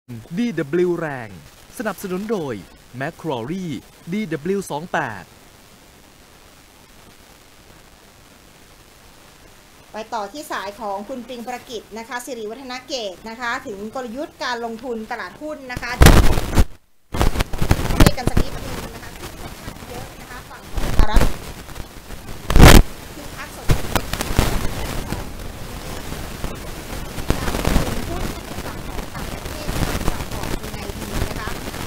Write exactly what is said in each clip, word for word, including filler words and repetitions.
ดี ดับเบิลยู แรงสนับสนุนโดย แมคโครรี ดี ดับเบิลยู สองสิบแปดไปต่อที่สายของคุณปิงประกิจนะคะสิริวัฒนเกตนะคะถึงกลยุทธ์การลงทุนตลาดหุ้นนะคะเรียกกันสักนิดนึงนะคะเยอะนะคะฝั่งของสหรัฐคือพักสดหุ้นฝั่งของต่างประเทศจะออกยังไงดีนะคะ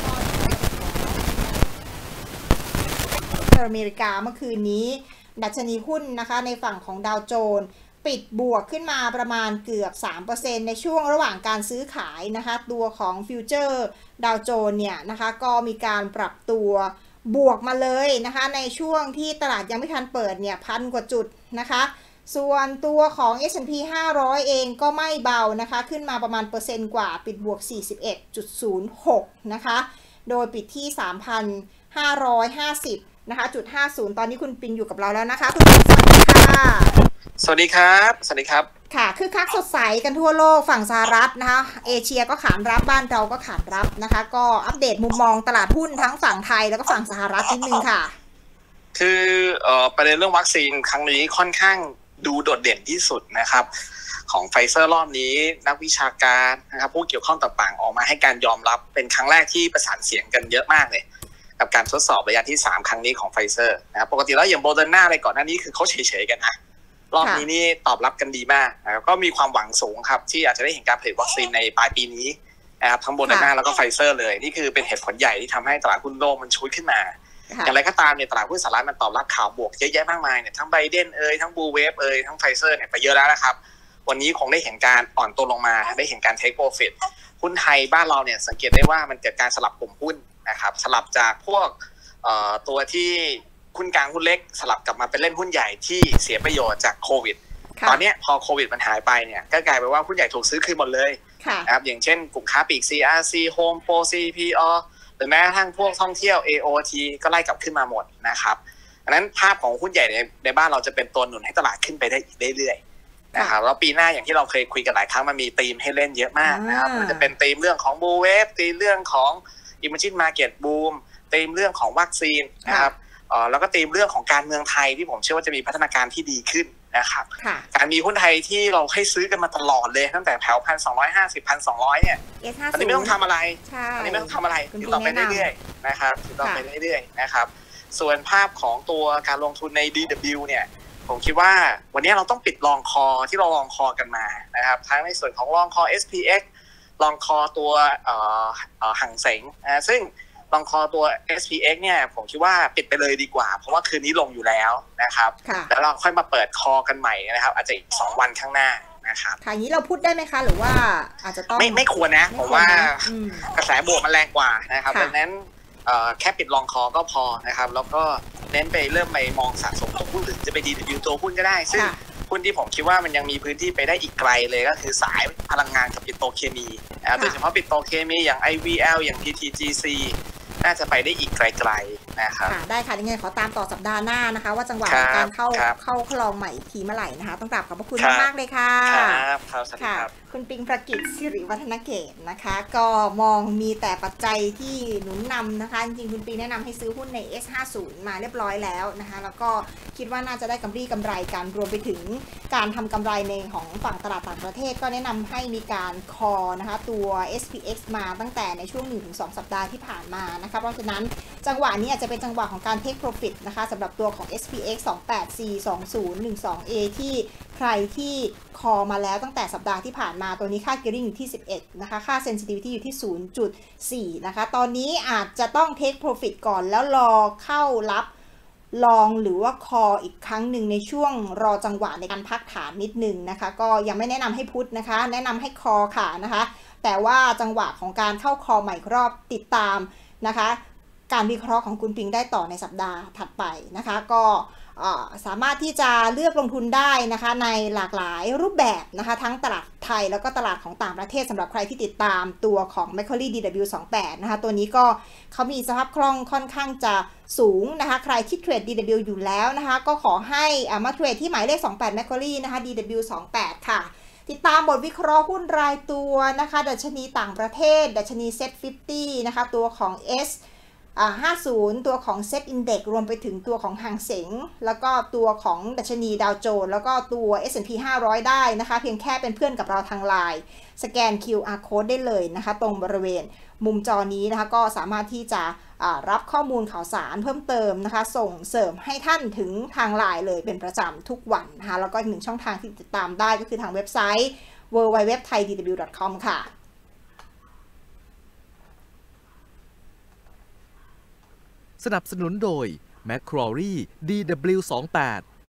ก็อเมริกาเมื่อคืนนี้ดัชนีหุ้นนะคะในฝั่งของดาวโจนส์ปิดบวกขึ้นมาประมาณเกือบ สามเปอร์เซ็นต์ ในช่วงระหว่างการซื้อขายนะคะตัวของฟิวเจอร์ดาวโจนส์เนี่ยนะคะก็มีการปรับตัวบวกมาเลยนะคะในช่วงที่ตลาดยังไม่ทันเปิดเนี่ยพันกว่าจุดนะคะส่วนตัวของ เอส แอนด์ พี ห้าร้อยเองก็ไม่เบานะคะขึ้นมาประมาณเปอร์เซ็นต์กว่าปิดบวก สี่สิบเอ็ดจุดศูนย์หก นะคะโดยปิดที่ สามพันห้าร้อยห้าสิบ นะคะจุดห้าสิบตอนนี้คุณปิงอยู่กับเราแล้วนะคะคุณปิงสวัสดีค่ะสวัสดีครับสวัสดีครับค่ะคือคักสดใสกันทั่วโลกฝั่งสหรัฐนะคะเอเชียก็ขานรับบ้านเราก็ขานรับนะคะก็อัปเดตมุมมองตลาดหุ้นทั้งฝั่งไทยแล้วก็ฝั่งสหรัฐนิดนึงค่ะคือเอ่อประเด็นเรื่องวัคซีนครั้งนี้ค่อนข้างดูโดดเด่นที่สุดนะครับของไฟเซอร์รอบนี้นักวิชาการนะครับผู้เกี่ยวข้องต่างๆออกมาให้การยอมรับเป็นครั้งแรกที่ประสานเสียงกันเยอะมากเลยกับการทดสอบระยะที่สามครั้งนี้ของไฟเซอร์นะครับปกติแล้วอย่างโมเดอร์นาอะไรก่อนหน้านี้คือเขาเฉยๆกันนะรอบนี้นี่ตอบรับกันดีมากนะครับก็มีความหวังสูงครับที่อาจจะได้เห็นการผลิตวัคซีนในปลายปีนี้นะครับทั้งโมเดอร์นาแล้วก็ไฟเซอร์เลยนี่คือเป็นเหตุผลใหญ่ที่ทำให้ตลาดหุ้นโลกมันชูดขึ้นมาอย่างไรก็ตามเนี่ยตลาดหุ้นสหรัฐมันตอบรับข่าวบวกเยอะแยะมากมายเนี่ยทั้งไบเดนเอ่ยทั้งบูเวฟเอ่ยทั้งไฟเซอร์เนี่ยไปเยอะแล้วนะครับวันนี้คงได้เห็นการอ่อนตัวลงมาได้เห็นการเทคโปรฟิตหุ้นไทยบ้านเราเนี่ยสังเกตได้ว่ามันเกิดการสลับกลุ่มหุ้นนะครับสลับจากพวกตัวที่หุ้นกลางหุ้นเล็กสลับกลับมาเป็นเล่นหุ้นใหญ่ที่เสียประโยชน์จากโควิดตอนนี้พอโควิดมันหายไปเนี่ยก็กลายเป็นว่าหุ้นใหญ่ถูกซื้อคืนหมดเลยนะครับอย่างเช่นกลุ่มค้าปลีก ซี อาร์ ซี Home Pro ซี พี โอ หรือแม้กระทั่งพวกท่องเที่ยว เอ โอ ที ก็ไล่กลับขึ้นมาหมดนะครับอันนั้นภาพของหุ้นใหญ่ในในบ้านเราจะเป็นตัวหนุนให้ตลาดขึ้นไปได้อีกเรื่อยๆนะครับแล้วปีหน้าอย่างที่เราเคยคุยกันหลายครั้งมันมีธีมให้เล่นเยอะมากนะครับมันจะเป็นธีมเรื่องของบูเวฟธีมเรื่องของ Emerging Market Boomธีมเรื่องของวัคซีนนะครับแล้วก็ธีมเรื่องของการเมืองไทยที่ผมเชื่อว่าจะมีพัฒนาการที่ดีขึ้นนะครับการมีหุ้นไทยที่เราให้ซื้อกันมาตลอดเลยตั้งแต่แถวพันสองร้อยห้าสิบพันสองร้อยเนี่ยอันนี้ไม่ต้องทำอะไรอันนี้ไม่ต้องทำอะไรติดต่อไปเรื่อยๆนะครับติดต่อไปเรื่อยๆนะครับส่วนภาพของตัวการลงทุนใน ดี ดับเบิลยู เนี่ยผมคิดว่าวันนี้เราต้องปิดลองคอที่เราลองคอกันมานะครับทั้งในส่วนของลองคอ เอส พี เอ็กซ์ ลองคอตัวหั่งเส็งนะซึ่งลองคอตัว เอส พี เอ็กซ์ เนี่ยผมคิดว่าปิดไปเลยดีกว่าเพราะว่าคืนนี้ลงอยู่แล้วนะครับแล้วเราค่อยมาเปิดคอกันใหม่นะครับอาจจะอีกสองวันข้างหน้านะครับค่ะอย่างนี้เราพูดได้ไหมคะหรือว่าอาจจะต้องไม่ไม่ควรนะผมว่ากระแสบวกมันแรงกว่านะครับดังนั้นแค่ปิดลองคอก็พอนะครับแล้วก็เน้นไปเริ่มไปมองสะสมตัวหุ้นหรือจะไป ดี ดับเบิลยู ตัวหุ้นก็ได้ซึ่งหุ้นที่ผมคิดว่ามันยังมีพื้นที่ไปได้อีกไกลเลยก็คือสายพลังงานกับปิโตรเคมีโดยเฉพาะปิโตรเคมีอย่าง ไอ วี แอล อย่าง พี ที จี ซี น่าจะไปได้อีกไกลๆนะครับค่ะได้ค่ะยังไงขอตามต่อสัปดาห์หน้านะคะว่าจังหวะการเข้าเข้าคลองใหม่อีกทีเมื่อไหร่นะคะต้องกราบขอบพระคุณมากๆเลยค่ะครับครับสวัสดีครับคุณปิงประกิจสิริวัฒนเกตนะคะก็มองมีแต่ปัจจัยที่หนุนนำนะคะจริงๆคุณปิงแนะนำให้ซื้อหุ้นใน เอส ห้าสิบ มาเรียบร้อยแล้วนะคะแล้วก็คิดว่าน่าจะได้กำไรกำไรกันรวมไปถึงการทำกำไรในของฝั่งตลาดต่างประเทศก็แนะนำให้มีการคอนะคะตัว เอส พี เอ็กซ์ มาตั้งแต่ในช่วง หนึ่งถึงสอง สัปดาห์ที่ผ่านมานะคะเพราะฉะนั้นจังหวะนี้อาจจะเป็นจังหวะของการ take profit นะคะสำหรับตัวของ เอส พี เอ็กซ์ สองแปด สี่ สอง ศูนย์ หนึ่ง สอง เอ ที่ใครที่คอมาแล้วตั้งแต่สัปดาห์ที่ผ่านมาตัวนี้ค่า gearing อยู่ที่สิบเอ็ดนะคะค่า sensitivity อยู่ที่ ศูนย์จุดสี่ นะคะตอนนี้อาจจะต้อง take profit ก่อนแล้วรอเข้ารับลองหรือว่าคออีกครั้งหนึ่งในช่วงรอจังหวะในการพักฐานนิดนึงนะคะก็ยังไม่แนะนำให้พุทธนะคะแนะนำให้คอค่ะนะคะแต่ว่าจังหวะของการเข้าคอใหม่รอบติดตามนะคะการวิเคราะห์ของคุณปิงได้ต่อในสัปดาห์ถัดไปนะคะก็สามารถที่จะเลือกลงทุนได้นะคะในหลากหลายรูปแบบนะคะทั้งตลาดไทยแล้วก็ตลาดของต่างประเทศสำหรับใครที่ติดตามตัวของ Macquarie ดี ดับเบิลยู สองแปด นะคะตัวนี้ก็เขามีสภาพคล่องค่อนข้างจะสูงนะคะใครที่เทรด ดี ดับเบิลยู อยู่แล้วนะคะก็ขอให้มาเทรดที่หมายเลขสองแปด Macquarie นะคะ ดี ดับเบิลยู สองแปด ค่ะติดตามบทวิเคราะห์หุ้นรายตัวนะคะดัชนีต่างประเทศดัชนี เซ็ต ห้าสิบ นะคะตัวของ S อ่าห้าสิบ ตัวของ Set Index รวมไปถึงตัวของหางเส็งแล้วก็ตัวของดัชนีดาวโจนส์แล้วก็ตัว เอส แอนด์ พี ห้าร้อย ได้นะคะเพียงแค่เป็นเพื่อนกับเราทางไลน์สแกน คิว อาร์ Code ได้เลยนะคะตรงบริเวณมุมจอนี้นะคะก็สามารถที่จะรับข้อมูลข่าวสารเพิ่มเติมนะคะส่งเสริมให้ท่านถึงทางไลน์เลยเป็นประจำทุกวันนะคะแล้วก็อีกหนึ่งช่องทางที่ติดตามได้ก็คือทางเว็บไซต์ ดับเบิลยู ดับเบิลยู ดับเบิลยู ดอท ไทย ดี ดับเบิลยู ดอท คอม ค่ะสนับสนุนโดย แมค ครอรี่ ดี ดับเบิลยู สองสิบแปด